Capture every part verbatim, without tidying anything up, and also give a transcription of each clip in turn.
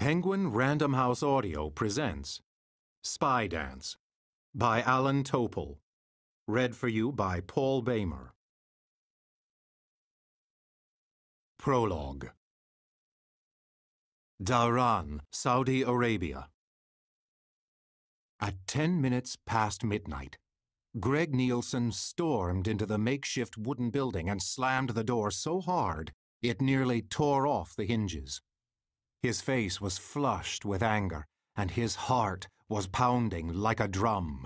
Penguin Random House Audio presents Spy Dance by Allan Topol. Read for you by Paul Boehmer. Prologue. Dhahran, Saudi Arabia. At ten minutes past midnight, Greg Nielsen stormed into the makeshift wooden building and slammed the door so hard it nearly tore off the hinges. His face was flushed with anger, and his heart was pounding like a drum.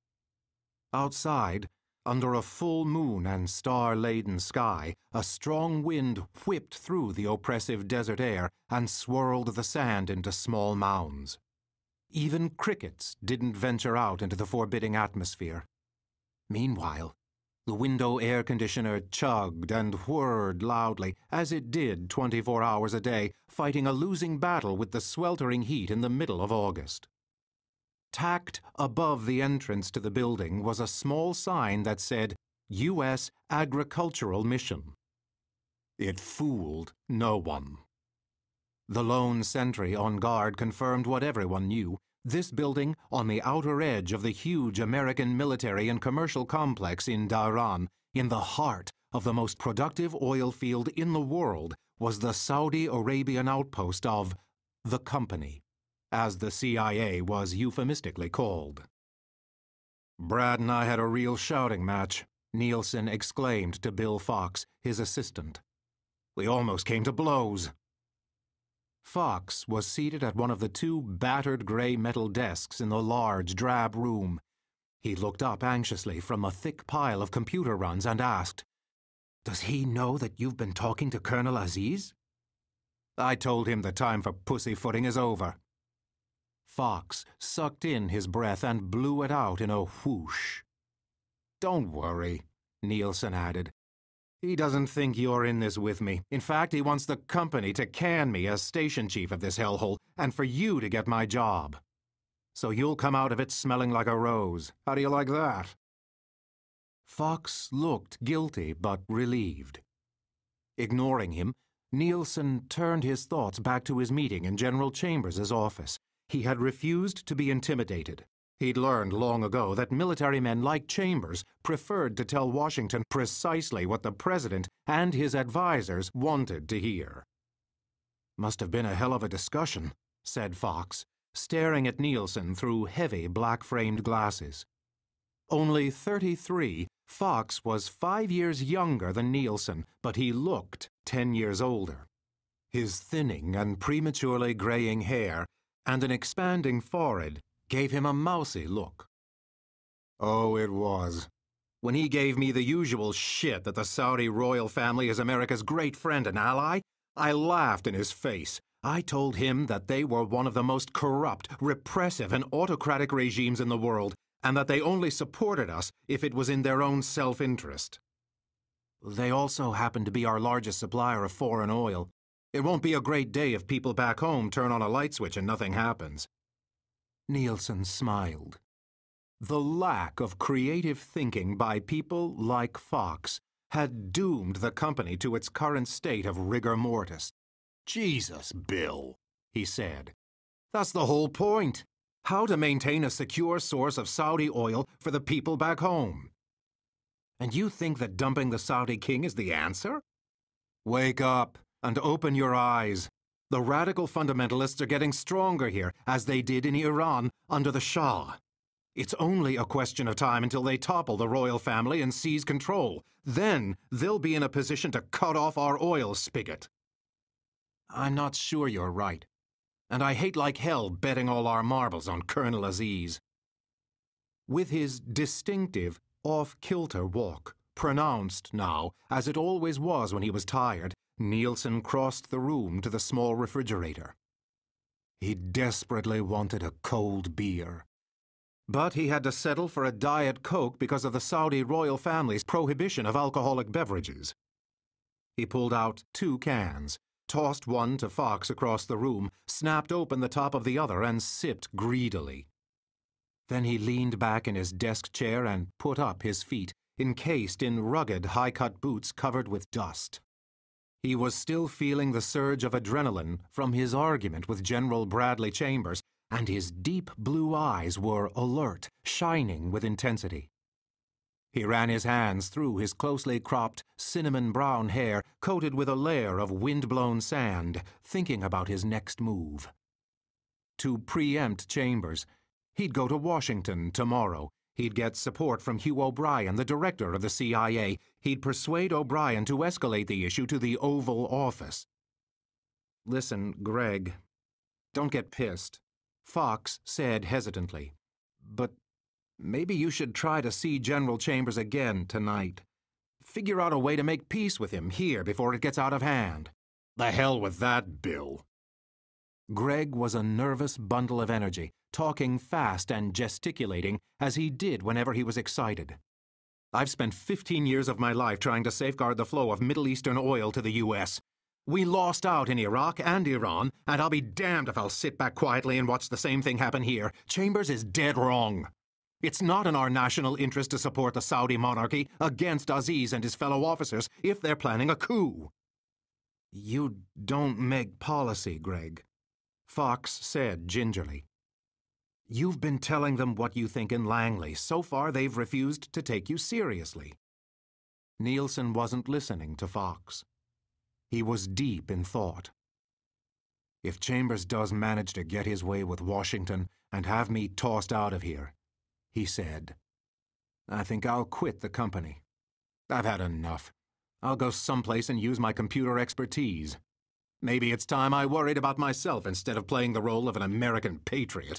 Outside, under a full moon and star-laden sky, a strong wind whipped through the oppressive desert air and swirled the sand into small mounds. Even crickets didn't venture out into the forbidding atmosphere. Meanwhile, the window air conditioner chugged and whirred loudly, as it did twenty-four hours a day, fighting a losing battle with the sweltering heat in the middle of August. Tacked above the entrance to the building was a small sign that said, U S Agricultural Mission. It fooled no one. The lone sentry on guard confirmed what everyone knew. This building, on the outer edge of the huge American military and commercial complex in Dhahran, in the heart of the most productive oil field in the world, was the Saudi Arabian outpost of the Company, as the C I A was euphemistically called. "Brad and I had a real shouting match," Nielsen exclaimed to Bill Fox, his assistant. "We almost came to blows." Fox was seated at one of the two battered gray metal desks in the large, drab room. He looked up anxiously from a thick pile of computer runs and asked, "Does he know that you've been talking to Colonel Aziz?" "I told him the time for pussyfooting is over." Fox sucked in his breath and blew it out in a whoosh. "Don't worry," Nielsen added. "He doesn't think you're in this with me. In fact, he wants the company to can me as station chief of this hellhole and for you to get my job. So you'll come out of it smelling like a rose. How do you like that?" Fox looked guilty but relieved. Ignoring him, Nielsen turned his thoughts back to his meeting in General Chambers' office. He had refused to be intimidated. He'd learned long ago that military men like Chambers preferred to tell Washington precisely what the president and his advisers wanted to hear. "Must have been a hell of a discussion," said Fox, staring at Nielsen through heavy black-framed glasses. Only thirty-three, Fox was five years younger than Nielsen, but he looked ten years older. His thinning and prematurely graying hair and an expanding forehead gave him a mousy look. "Oh, it was. When he gave me the usual shit that the Saudi royal family is America's great friend and ally, I laughed in his face. I told him that they were one of the most corrupt, repressive, and autocratic regimes in the world, and that they only supported us if it was in their own self-interest. They also happen to be our largest supplier of foreign oil. It won't be a great day if people back home turn on a light switch and nothing happens." Nielsen smiled. The lack of creative thinking by people like Fox had doomed the company to its current state of rigor mortis. "Jesus, Bill," he said. "That's the whole point. How to maintain a secure source of Saudi oil for the people back home. And you think that dumping the Saudi king is the answer? Wake up and open your eyes. The radical fundamentalists are getting stronger here, as they did in Iran under the Shah. It's only a question of time until they topple the royal family and seize control. Then they'll be in a position to cut off our oil spigot." "I'm not sure you're right. And I hate like hell betting all our marbles on Colonel Aziz." With his distinctive, off-kilter walk, pronounced now, as it always was when he was tired, Nielsen crossed the room to the small refrigerator. He desperately wanted a cold beer. But he had to settle for a Diet Coke because of the Saudi royal family's prohibition of alcoholic beverages. He pulled out two cans, tossed one to Fox across the room, snapped open the top of the other, and sipped greedily. Then he leaned back in his desk chair and put up his feet, encased in rugged, high-cut boots covered with dust. He was still feeling the surge of adrenaline from his argument with General Bradley Chambers, and his deep blue eyes were alert, shining with intensity. He ran his hands through his closely cropped, cinnamon-brown hair coated with a layer of wind-blown sand, thinking about his next move. To preempt Chambers, he'd go to Washington tomorrow. He'd get support from Hugh O'Brien, the director of the C I A. He'd persuade O'Brien to escalate the issue to the Oval Office. "Listen, Greg, don't get pissed," Fox said hesitantly. "But maybe you should try to see General Chambers again tonight. Figure out a way to make peace with him here before it gets out of hand." "The hell with that, Bill." Greg was a nervous bundle of energy, talking fast and gesticulating as he did whenever he was excited. "I've spent fifteen years of my life trying to safeguard the flow of Middle Eastern oil to the U S We lost out in Iraq and Iran, and I'll be damned if I'll sit back quietly and watch the same thing happen here. Chambers is dead wrong. It's not in our national interest to support the Saudi monarchy against Aziz and his fellow officers if they're planning a coup." "You don't make policy, Greg," Fox said gingerly. "You've been telling them what you think in Langley. So far, they've refused to take you seriously." Nielsen wasn't listening to Fox. He was deep in thought. "If Chambers does manage to get his way with Washington and have me tossed out of here," he said, "I think I'll quit the company. I've had enough. I'll go someplace and use my computer expertise. Maybe it's time I worried about myself instead of playing the role of an American patriot."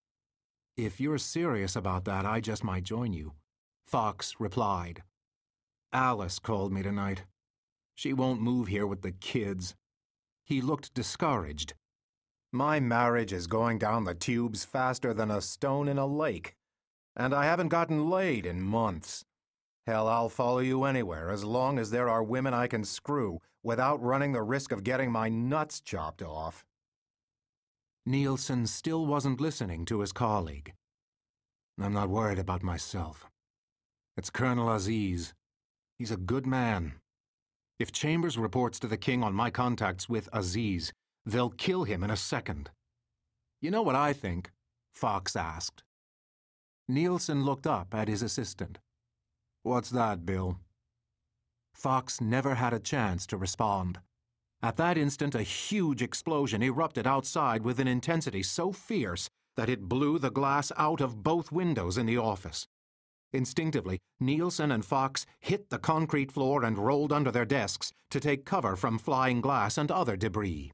"If you're serious about that, I just might join you," Fox replied. "Alice called me tonight. She won't move here with the kids." He looked discouraged. "My marriage is going down the tubes faster than a stone in a lake, and I haven't gotten laid in months. Hell, I'll follow you anywhere as long as there are women I can screw without running the risk of getting my nuts chopped off." Nielsen still wasn't listening to his colleague. "I'm not worried about myself. It's Colonel Aziz. He's a good man. If Chambers reports to the king on my contacts with Aziz, they'll kill him in a second." "You know what I think?" Fox asked. Nielsen looked up at his assistant. "What's that, Bill?" Fox never had a chance to respond. At that instant, a huge explosion erupted outside with an intensity so fierce that it blew the glass out of both windows in the office. Instinctively, Nielsen and Fox hit the concrete floor and rolled under their desks to take cover from flying glass and other debris.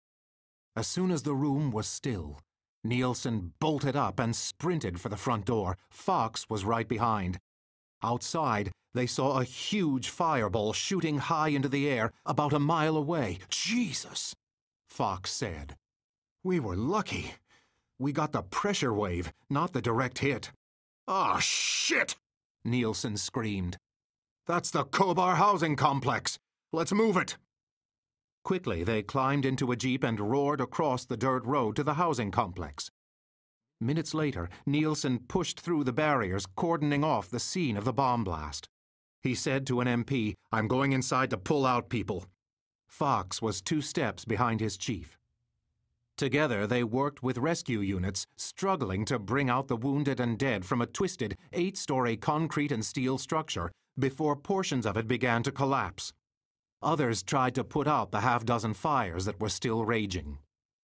As soon as the room was still, Nielsen bolted up and sprinted for the front door. Fox was right behind. Outside, they saw a huge fireball shooting high into the air about a mile away. "Jesus!" Fox said. "We were lucky. We got the pressure wave, not the direct hit." "Ah, shit!" Nielsen screamed. "That's the Kobar housing complex. Let's move it." Quickly, they climbed into a jeep and roared across the dirt road to the housing complex. Minutes later, Nielsen pushed through the barriers, cordoning off the scene of the bomb blast. He said to an M P, "I'm going inside to pull out people." Fox was two steps behind his chief. Together, they worked with rescue units, struggling to bring out the wounded and dead from a twisted, eight-story concrete and steel structure before portions of it began to collapse. Others tried to put out the half-dozen fires that were still raging.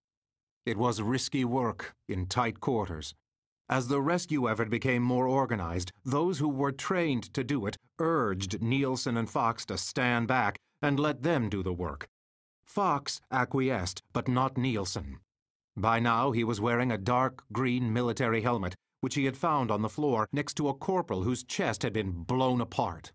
It was risky work in tight quarters. As the rescue effort became more organized, those who were trained to do it urged Nielsen and Fox to stand back and let them do the work. Fox acquiesced, but not Nielsen. By now he was wearing a dark green military helmet, which he had found on the floor next to a corporal whose chest had been blown apart.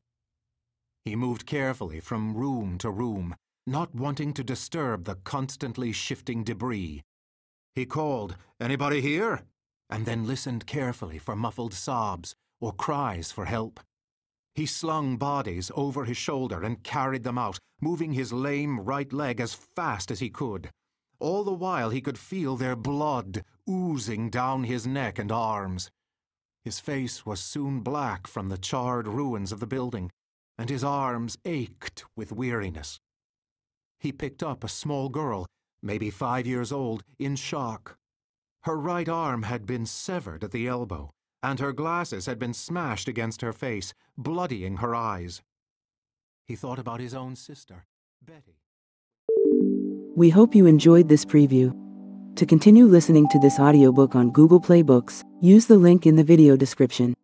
He moved carefully from room to room, not wanting to disturb the constantly shifting debris. He called, "Anybody here?" and then listened carefully for muffled sobs or cries for help. He slung bodies over his shoulder and carried them out, moving his lame right leg as fast as he could. All the while he could feel their blood oozing down his neck and arms. His face was soon black from the charred ruins of the building, and his arms ached with weariness. He picked up a small girl, maybe five years old, in shock. Her right arm had been severed at the elbow, and her glasses had been smashed against her face, bloodying her eyes. He thought about his own sister, Betty. We hope you enjoyed this preview. To continue listening to this audiobook on Google Play Books, use the link in the video description.